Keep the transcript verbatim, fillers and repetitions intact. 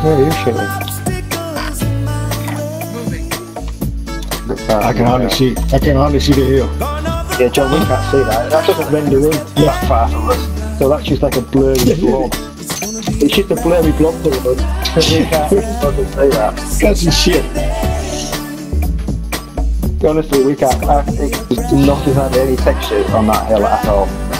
Where are you shooting? I can hardly see. I can hardly see the hill. Yeah, John, we can't see that. That doesn't render in that far from us. So that's just like a blurry blob. It's just a blurry blob to us. We can't fucking see that. That's some shit. Honestly, we can't. I think there's nothing like any texture on that hill at all.